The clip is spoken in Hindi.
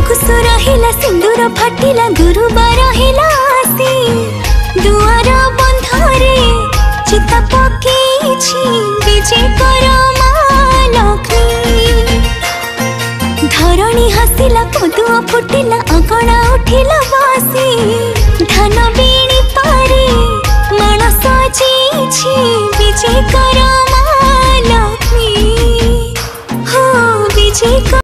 रहिला सिंदूर फटिला गुरुबार हिला आसी दुआर बंधरे चिता पकेछि विजय कर माँ लक्ष्मी। धरणी हसिला पदुआ फुटिला अगणा उठिला बासी धान भी